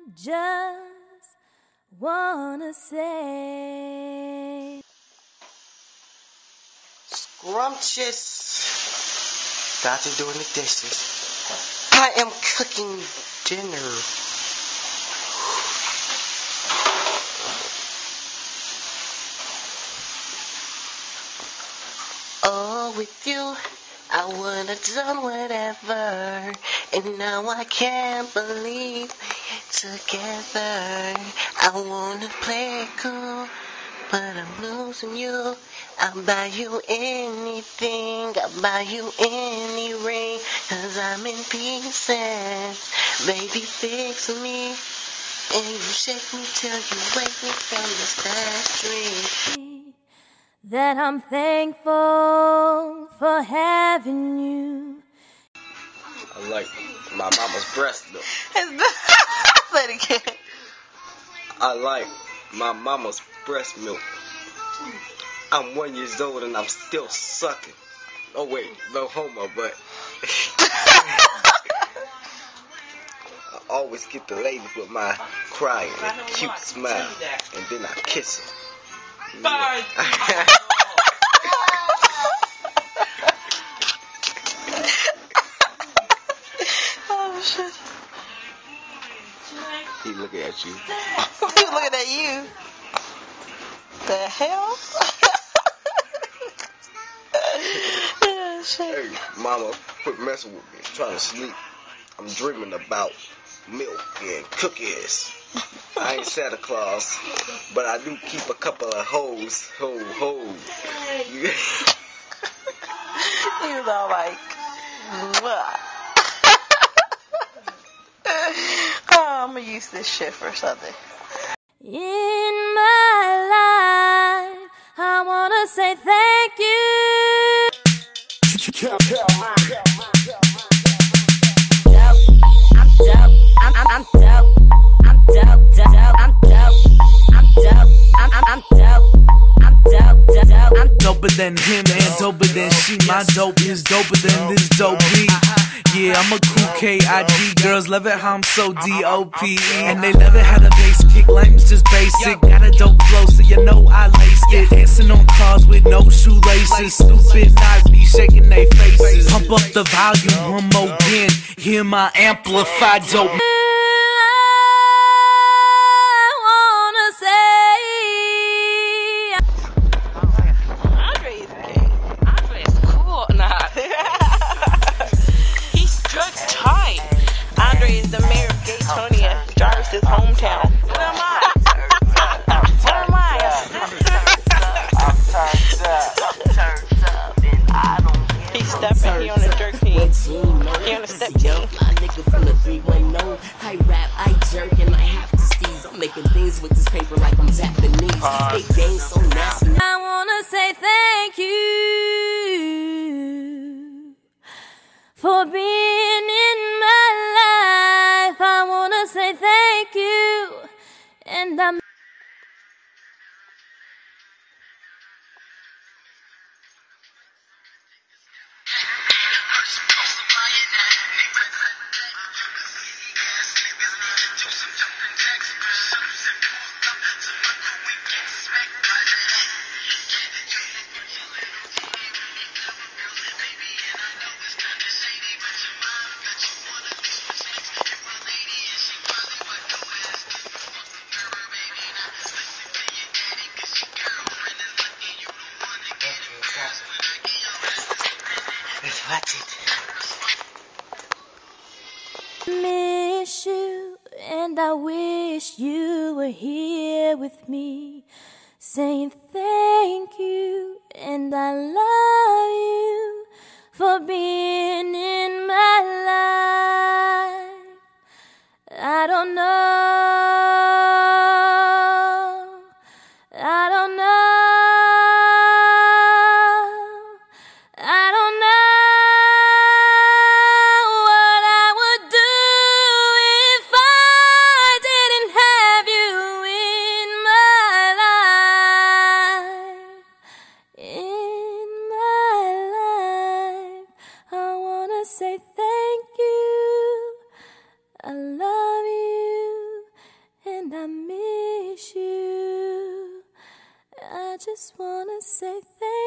just wanna say scrumptious. Doctor doing the dishes. I am cooking dinner. Oh, with you, I would have done whatever, and now I can't believe together. I wanna play it cool, but I'm losing you. I'll buy you anything, I'll buy you any ring, 'cause I'm in pieces. Baby, fix me, and you shake me till you wake me from this last dream. that I'm thankful for having you. I like my mama's breast milk. Say it again. I like my mama's breast milk. I'm 1 year old and I'm still sucking. Oh wait, no homo, but I always get the ladies with my crying and cute smile, and then I kiss them. Yeah. Oh shit. He looking at you. He's looking at you. The hell? Oh, shit. Hey, mama, quit messing with me. I'm trying to sleep. I'm dreaming about milk and cookies. I ain't Santa Claus, but I do keep a couple of hoes. He was all like, "Mwah." Oh, I'm gonna use this shit for something. In my life, I wanna say thank you. I'm doper than him and doper than she. My dope is doper than this dope beat. Yeah, I'm a cool K.I.D. Girls love it how I'm so D.O.P.E. And they love it how the bass kick, lame's just basic. Got a dope flow so you know I laced it. Dancing on cars with no shoelaces. Stupid knives be shaking they faces. Pump up the volume one more again. Hear my amplified dope. Andre is the mayor of Gaytonia, Jarvis's hometown. What am I? What am I? He's stepping, he on the jerk team. He on the step team. Fly nigga from the 310. I rap, I jerk, and I have to steeze. I'm making things with this paper like I'm Japanese. Big game so nasty. I wanna say thank you for being in my life. I wanna say thank you, and I'm miss you, and I wish you were here with me, saying thank you, and I love you for being in my life. I don't know, I don't know. Say thank you, I love you, miss you. I just wanna say thank you.